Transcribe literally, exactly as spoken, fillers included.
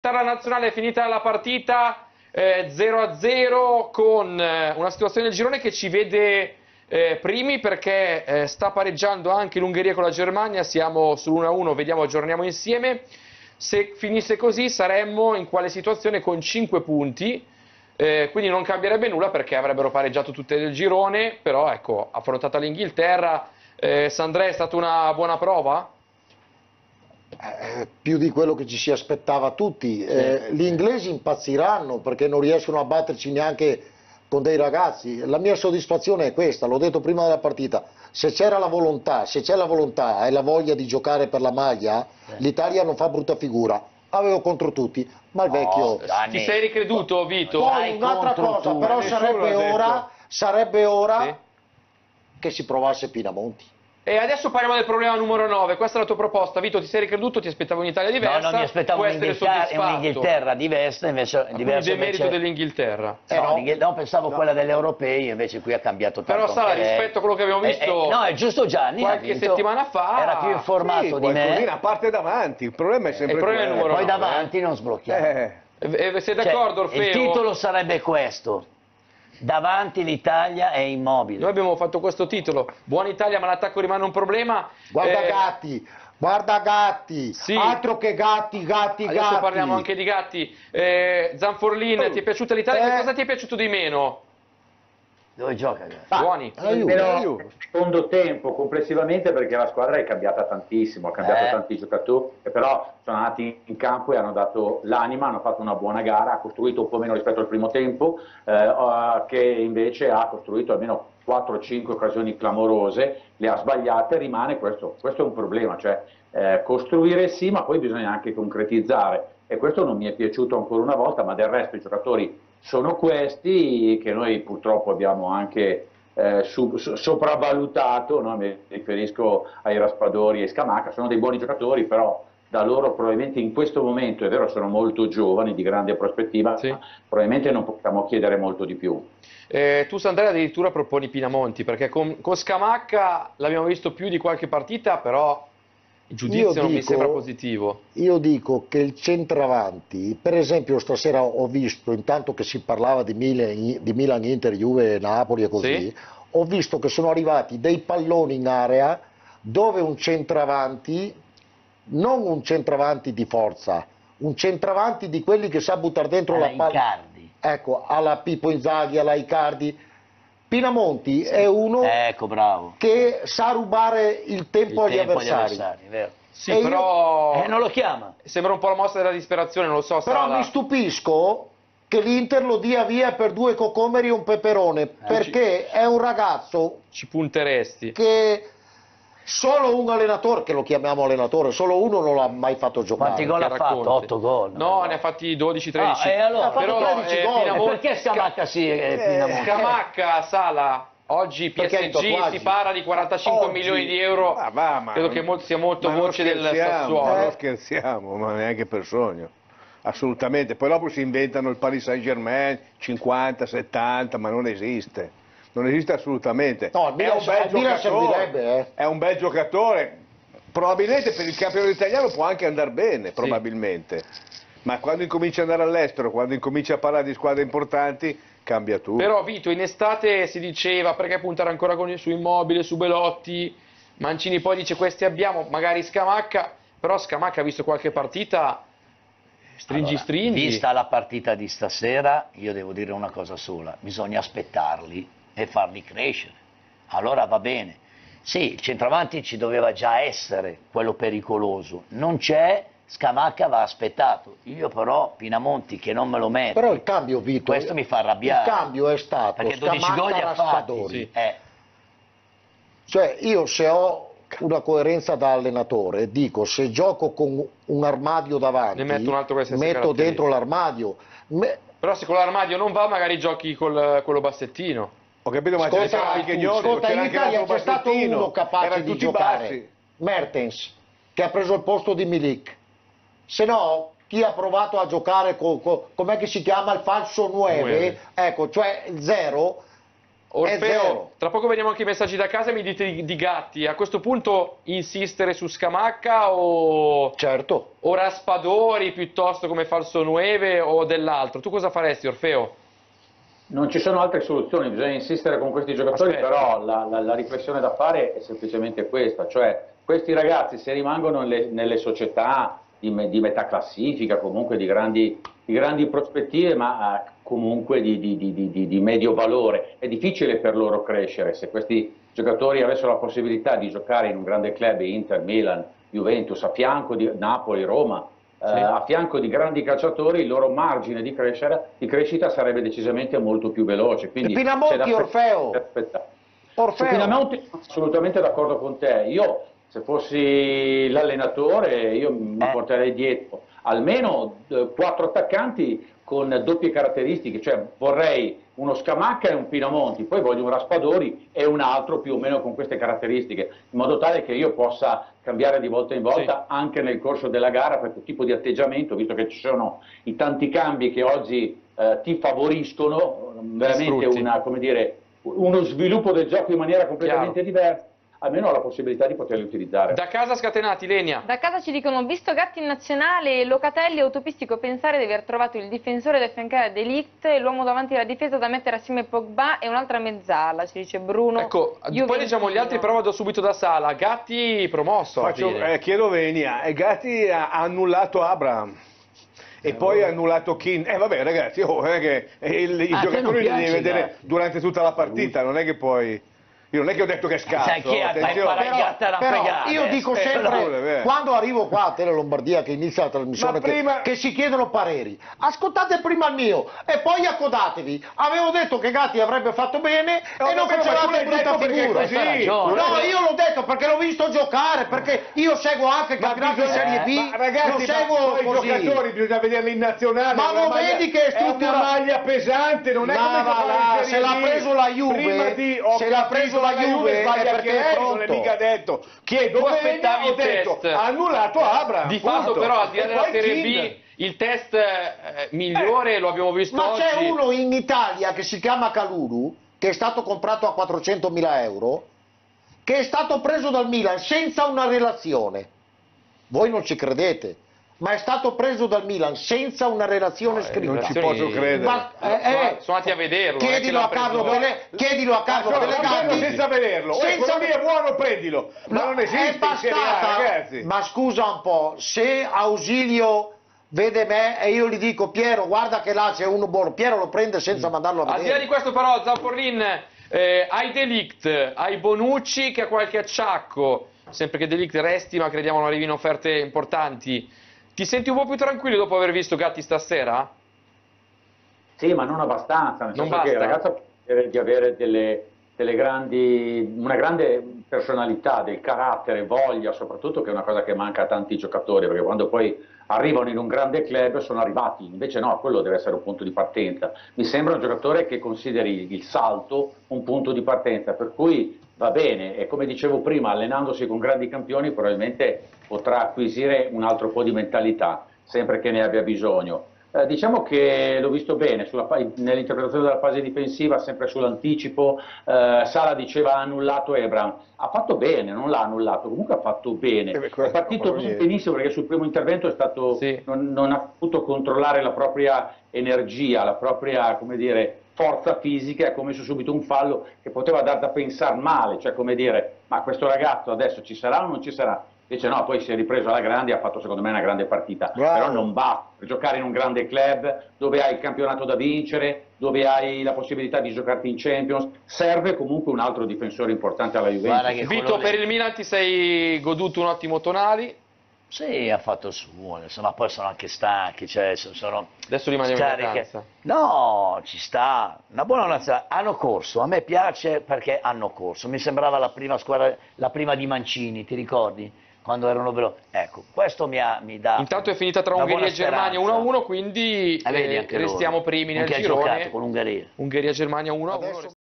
riportare la nazionale, è finita la partita eh, zero a zero con eh, una situazione del girone che ci vede eh, primi perché eh, sta pareggiando anche l'Ungheria con la Germania, siamo sull'uno a uno, vediamo, aggiorniamo insieme. Se finisse così saremmo in quale situazione con cinque punti, eh, quindi non cambierebbe nulla perché avrebbero pareggiato tutte del girone, però ecco, affrontata l'Inghilterra, eh, Sandré, è stata una buona prova? Eh, più di quello che ci si aspettava tutti. Eh, gli inglesi impazziranno perché non riescono a batterci neanche con dei ragazzi. La mia soddisfazione è questa, l'ho detto prima della partita, se c'era la volontà, se c'è la volontà e la voglia di giocare per la maglia, l'Italia non fa brutta figura. Avevo contro tutti, ma il vecchio... Oh, ti sei ricreduto, Vito? Poi un'altra cosa, però sarebbe ora, sarebbe ora sì, che si provasse Pinamonti. E adesso parliamo del problema numero nove, questa è la tua proposta. Vito, ti sei ricreduto, ti aspettavi un'Italia diversa? No, non mi aspettavo un'Inghilterra diversa, invece... Quindi demerito dell'Inghilterra? Eh, no, no. no, pensavo no. quella delle europei, invece qui ha cambiato tanto. Però Sala, rispetto a quello che abbiamo visto... Eh, eh, no, è giusto Gianni. Qualche settimana fa... Era più informato sì, di me. A parte davanti, il problema è sempre il problema è quello. Poi davanti eh. non sblocchiamo. Eh. Eh, sei d'accordo, cioè, Orfeo? Il titolo sarebbe questo. Davanti l'Italia è immobile. Noi abbiamo fatto questo titolo, buona Italia ma l'attacco rimane un problema. Guarda eh... Gatti, guarda Gatti, sì. altro che Gatti, Gatti, Adesso Gatti. parliamo anche di Gatti. Eh, Zanforlin, oh. ti è piaciuta l'Italia? Eh. Che cosa ti è piaciuto di meno? Dove gioca? Ah, Buoni. Però secondo tempo complessivamente perché la squadra è cambiata tantissimo, ha cambiato eh. tanti giocatori, però sono andati in campo e hanno dato l'anima, hanno fatto una buona gara, ha costruito un po' meno rispetto al primo tempo, eh, che invece ha costruito almeno quattro o cinque occasioni clamorose, le ha sbagliate, rimane questo, questo è un problema, cioè eh, costruire sì, ma poi bisogna anche concretizzare e questo non mi è piaciuto ancora una volta, ma del resto i giocatori sono questi che noi purtroppo abbiamo anche eh, su, so, sopravvalutato, no? Mi riferisco ai Raspadori e Scamacca, sono dei buoni giocatori, però da loro probabilmente in questo momento, è vero sono molto giovani, di grande prospettiva, sì. probabilmente non possiamo chiedere molto di più. Eh, tu Sandrea addirittura proponi Pinamonti, perché con, con Scamacca l'abbiamo visto più di qualche partita, però il giudizio io non dico, mi sembra positivo. Io dico che il centravanti, per esempio stasera ho visto, intanto che si parlava di Milan, di Milan Inter, Juve, Napoli e così, sì. ho visto che sono arrivati dei palloni in area dove un centravanti, non un centravanti di forza, un centravanti di quelli che sa buttare dentro alla la palla. Icardi. Ecco, alla Pippo Inzaghi, alla Icardi. Pinamonti sì. è uno ecco, bravo. che sa rubare il tempo il agli tempo avversari. Agli avversari vero. Sì, e però io... eh, non lo chiama. Sembra un po' la mossa della disperazione, non lo so. Però Sala. mi stupisco che l'Inter lo dia via per due cocomeri e un peperone, eh, perché ci... è un ragazzo ci punteresti che solo un allenatore, che lo chiamiamo allenatore, solo uno non l'ha mai fatto giocare. Quanti gol ha fatto? otto gol. No, ne ha fatti dodici tredici. Ah, e allora, ha fatto però, tredici eh, gol. Pinamont... perché Scamacca sì? Eh, Scamacca, Sala. Oggi P S G si parla di quarantacinque Oggi, milioni di euro, ah, va, ma credo non, che molto, sia molto voce del Sassuolo. eh? Non scherziamo, ma neanche per sogno, assolutamente. Poi dopo si inventano il Paris Saint Germain, cinquanta, settanta, ma non esiste, non esiste assolutamente. No, è, un bel giocatore, eh. è un bel giocatore, probabilmente per il campionato italiano può anche andare bene, probabilmente. Sì. Ma quando incomincia ad andare all'estero, quando incomincia a parlare di squadre importanti, cambia tutto. Però Vito, in estate si diceva perché puntare ancora con, su Immobile, su Belotti, Mancini poi dice questi abbiamo, magari Scamacca, però Scamacca ha visto qualche partita, stringi allora, stringi. Vista la partita di stasera, io devo dire una cosa sola, bisogna aspettarli e farli crescere, allora va bene. Sì, il centravanti ci doveva già essere, quello pericoloso, non c'è. Scamacca va aspettato, io però Pinamonti che non me lo metto. Però il cambio, Vito, questo mi fa arrabbiare. Il cambio è stato perché dodici gol li ha fatti. Sì. Eh. Cioè io se ho una coerenza da allenatore dico se gioco con un armadio davanti, ne metto, un altro metto dentro l'armadio. Me... Però se con l'armadio non va magari giochi col quello bassettino. Ho capito, ma c'è anche in Italia c'è stato uno capace di giocare, bassi. Mertens, che ha preso il posto di Milik. Se no, chi ha provato a giocare con, con com'è che si chiama il falso nove, ecco, cioè il zero, Orfeo, tra poco vediamo anche i messaggi da casa e mi dite di, di Gatti. A questo punto insistere su Scamacca o, certo. o Raspadori piuttosto come falso nueve o dell'altro? Tu cosa faresti, Orfeo? Non ci sono altre soluzioni, bisogna insistere con questi giocatori, Aspetta. però la, la, la riflessione da fare è semplicemente questa, cioè questi ragazzi se rimangono nelle, nelle società di, di metà classifica, comunque di grandi, di grandi prospettive, ma eh, comunque di, di, di, di, di medio valore, è difficile per loro crescere. Se questi giocatori avessero la possibilità di giocare in un grande club, Inter, Milan, Juventus, a fianco di Napoli, Roma, Sì. Eh, a fianco di grandi calciatori, il loro margine di, crescere, di crescita sarebbe decisamente molto più veloce. Quindi e Pinamonti, Orfeo. Orfeo. Pinamonti, assolutamente d'accordo con te. Io, se fossi l'allenatore, io mi eh. porterei dietro almeno eh, quattro attaccanti con doppie caratteristiche, cioè vorrei uno Scamacca e un Pinamonti, poi voglio un Raspadori e un altro più o meno con queste caratteristiche, in modo tale che io possa cambiare di volta in volta sì. anche nel corso della gara per quel tipo di atteggiamento, visto che ci sono i tanti cambi che oggi eh, ti favoriscono, veramente una, come dire, uno sviluppo del gioco in maniera completamente Chiaro. diversa. Almeno ho la possibilità di poterli utilizzare. Da casa scatenati, Lenia. Da casa ci dicono, visto Gatti in nazionale, Locatelli è utopistico pensare di aver trovato il difensore da affiancare De Ligt, l'uomo davanti alla difesa da mettere assieme a Pogba e un'altra mezzala, ci dice Bruno. Ecco, Juventino. Poi leggiamo gli altri, però vado subito da Sala. Gatti promosso. Faccio, eh, chiedo Venia, e Gatti ha annullato Abraham. E poi ha annullato Keane. Eh vabbè ragazzi, oh, non è che il, i ah, giocatori li devi vedere Gatti. durante tutta la partita, non è che poi... Io non è che ho detto che è scarso, sai chi è, però, però io dico sempre, eh, quando arrivo qua a Tele Lombardia che inizia la trasmissione, prima... che, che si chiedono pareri, ascoltate prima il mio e poi accodatevi. Avevo detto che Gatti avrebbe fatto bene no, e non facevate brutta figura. No, io l'ho detto perché l'ho visto giocare, perché io seguo anche il campionato in Serie B, ma ragazzi, lo seguo ma così. I giocatori bisogna vederli in nazionale. Ma lo maglia, vedi che è struttura... è una maglia pesante, non è no, come là, se l'ha preso la Juve, di, se l'ha preso la Juve sbaglia perché che è non è mica detto chiedo aspettavi ho detto test. ha annullato Abraham di fatto però al di là della Serie B il test eh, migliore eh, lo abbiamo visto ma oggi. C'è uno in Italia che si chiama Kalulu che è stato comprato a quattrocentomila euro, che è stato preso dal Milan senza una relazione, voi non ci credete, ma è stato preso dal Milan senza una relazione no, scritta. Non ci posso credere. Ma, eh, sono andati a vederlo. Chiedilo a Carlo Pele, chiedilo a Carlo Pellegrini. Senza vederlo. Senza... quello lì è buono, prendilo. Ma no, non esiste. È bastata, ragazzi. Ma scusa un po', se Ausilio vede me e io gli dico Piero, guarda che là c'è uno buono, Piero lo prende senza mm. mandarlo a vedere. Al di là di questo però, Zamporrin, eh, hai De Ligt, hai Bonucci che ha qualche acciacco, sempre che De Ligt resti, ma crediamo non arrivino offerte importanti. Ti senti un po' più tranquillo dopo aver visto Gatti stasera? Sì, ma non abbastanza, nel non senso che il ragazzo può di avere delle, delle grandi, una grande personalità, del carattere, voglia, soprattutto, che è una cosa che manca a tanti giocatori, perché quando poi arrivano in un grande club sono arrivati, invece no, quello deve essere un punto di partenza. Mi sembra un giocatore che consideri il salto un punto di partenza, per cui va bene, e come dicevo prima, allenandosi con grandi campioni probabilmente potrà acquisire un altro po' di mentalità, sempre che ne abbia bisogno. Eh, diciamo che l'ho visto bene nell'interpretazione della fase difensiva, sempre sull'anticipo. eh, Sala diceva ha annullato Abraham, ha fatto bene, non l'ha annullato, comunque ha fatto bene, eh, è partito benissimo perché sul primo intervento è stato, sì. non, non ha potuto controllare la propria energia, la propria, come dire, forza fisica, ha commesso subito un fallo che poteva dar da pensare male, cioè come dire, ma questo ragazzo adesso ci sarà o non ci sarà? Invece no, poi si è ripreso alla grande e ha fatto secondo me una grande partita. Bravo. Però non basta, per giocare in un grande club dove hai il campionato da vincere, dove hai la possibilità di giocarti in Champions, serve comunque un altro difensore importante alla Juventus. Vito, per il Milan ti sei goduto un ottimo Tonali? Sì, ha fatto il suo, insomma, poi sono anche stanchi, cioè sono adesso rimaniamo in vacanza. No, ci sta, una buona nazionale, hanno corso, a me piace perché hanno corso, mi sembrava la prima squadra, la prima di Mancini, ti ricordi? Quando erano veloci, ecco, questo mi, ha, mi dà. Intanto è finita tra Ungheria e Germania uno a uno, quindi eh, eh, restiamo primi nel girone. Con Ungheria. Ungheria-Germania uno a uno.